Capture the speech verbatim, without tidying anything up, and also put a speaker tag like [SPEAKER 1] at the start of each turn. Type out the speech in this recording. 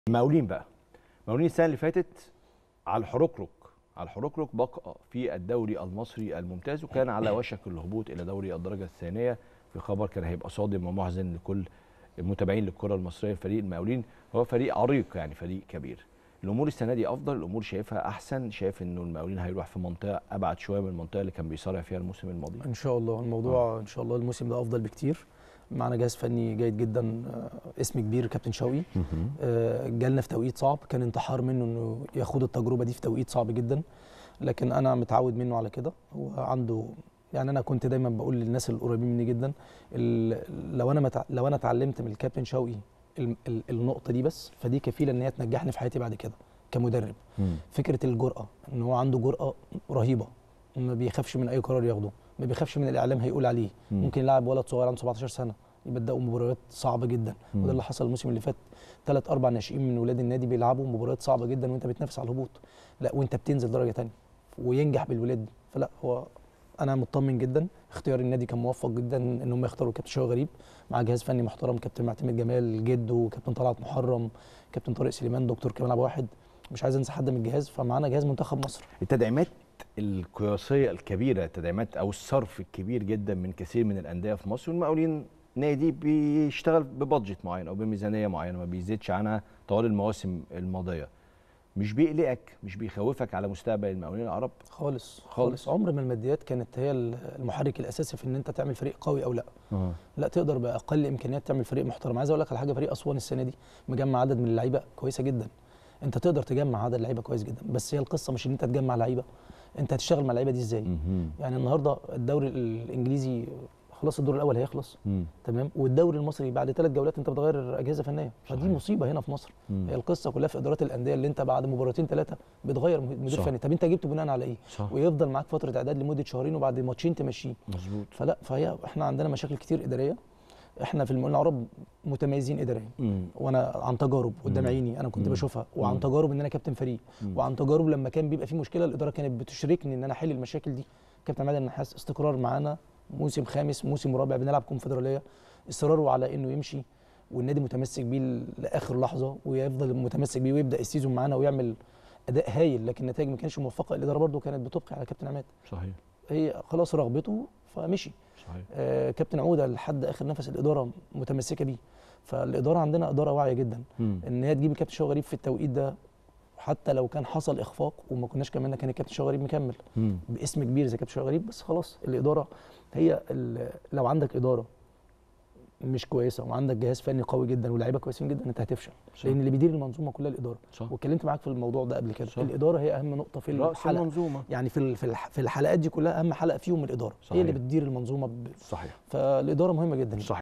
[SPEAKER 1] المقاولين بقى المقاولين السنه اللي فاتت على الحركرك على الحركرك بقى في الدوري المصري الممتاز، وكان على وشك الهبوط الى دوري الدرجه الثانيه. في خبر كان هيبقى صادم ومحزن لكل المتابعين للكره المصريه. فريق المقاولين هو فريق عريق، يعني فريق كبير. الامور السنه دي افضل، الامور شايفها احسن، شايف انه المقاولين هيروح في منطقه ابعد شويه من المنطقه اللي كان بيصارع فيها الموسم الماضي.
[SPEAKER 2] ان شاء الله الموضوع آه. ان شاء الله الموسم ده افضل بكتير. معنا جهاز فني جيد جدا، اسم كبير كابتن شوقي. جالنا في توقيت صعب، كان انتحار منه انه ياخد التجربه دي في توقيت صعب جدا، لكن انا متعود منه على كده. هو عنده، يعني انا كنت دايما بقول للناس القريبين مني جدا، لو انا متع... لو انا اتعلمت من الكابتن شوقي النقطه دي بس، فدي كفيله ان هي تنجحني في حياتي بعد كده كمدرب. مم. فكره الجرأه، ان هو عنده جرأه رهيبه، ما بيخافش من اي قرار ياخده، ما بيخافش من الاعلام هيقول عليه. مم. ممكن يلعب ولد صغير عنده سبعتاشر سنه يبداوا مباريات صعبه جدا. مم. وده اللي حصل الموسم اللي فات، ثلاث اربع ناشئين من ولاد النادي بيلعبوا مباريات صعبه جدا وانت بتنافس على الهبوط، لا وانت بتنزل درجه ثانيه وينجح بالولاد. فلا هو انا مطمن جدا. اختيار النادي كان موفق جدا ان هم يختاروا كابتن شوقي غريب مع جهاز فني محترم، كابتن معتمد جمال جده، كابتن طلعت محرم، كابتن طارق سليمان، دكتور كمال عبد الواحد، مش عايز انسى حد من الجهاز. فمعانا جهاز منتخب مصر.
[SPEAKER 1] التدعيمات القياسيه الكبيره، التدعيمات او الصرف الكبير جدا من كثير من الانديه في مصر، والمقاولين نادي بيشتغل ببادجت معين او بميزانيه معينه ما بيزيدش عنها طوال المواسم الماضيه. مش بيقلقك، مش بيخوفك على مستقبل المقاولين العرب؟
[SPEAKER 2] خالص خالص. عمر ما الماديات كانت هي المحرك الاساسي في ان انت تعمل فريق قوي او لا. أه. لا، تقدر باقل امكانيات تعمل فريق محترم. عايز اقول لك على حاجه، فريق اسوان السنه دي مجمع عدد من اللعيبه كويسه جدا. انت تقدر تجمع عدد لعيبه كويس جدا، بس هي القصه مش ان انت تجمع لعيبه، انت هتشتغل مع اللعيبه دي ازاي. يعني النهارده الدوري الانجليزي خلاص الدور الاول هيخلص، مم. تمام، والدوري المصري بعد ثلاث جولات انت بتغير اجهزه فنيه، فدي مصيبه هنا في مصر. مم. هي القصه كلها في ادارات الانديه، اللي انت بعد مباراتين ثلاثه بتغير مدير فني. طب انت جبته بناء على ايه؟ صح. ويفضل معاك فتره اعداد لمده شهرين وبعد ماتشين تمشيه. مظبوط. فلا فهي احنا عندنا مشاكل كتير اداريه. احنا في المقاولين العرب متميزين اداريا، وانا عن تجارب قدام عيني انا كنت مم. بشوفها، وعن تجارب ان انا كابتن فريق، مم. وعن تجارب لما كان بيبقى في مشكله الاداره كانت بتشركني ان انا احل المشاكل دي. كابتن عماد النحاس استقرار معانا، موسم خامس موسم رابع بنلعب كونفدراليه، اصراره على انه يمشي والنادي متمسك بيه لاخر لحظه، ويفضل متمسك بيه ويبدا السيزون معانا ويعمل اداء هايل، لكن النتائج ما كانتش موفقه. الاداره برده كانت بتبقي على كابتن عماد. صحيح. هي خلاص رغبته فمشي. صحيح. آه كابتن عوده لحد اخر نفس الاداره متمسكه بيه. فالاداره عندنا اداره واعيه جدا، مم. ان هي تجيب الكابتن شوقي غريب في التوقيت ده، حتى لو كان حصل اخفاق وما كناش كملنا كان الكابتن شوقي غريب مكمل. مم. باسم كبير زي كابتن شوقي غريب. بس خلاص الاداره هي، لو عندك اداره مش كويسه وعندك جهاز فني قوي جدا ولاعيبه كويسين جدا انت هتفشل. صح. لان اللي بيدير المنظومه كلها الاداره. صح. واتكلمت معاك في الموضوع ده قبل كده. صح. الاداره هي اهم نقطه في الحلقه، المنظومه يعني في في الحلقات دي كلها اهم حلقه فيهم الاداره. صحيح. هي اللي بتدير المنظومه ب... صحيح. فالاداره مهمه جدا. صحيح.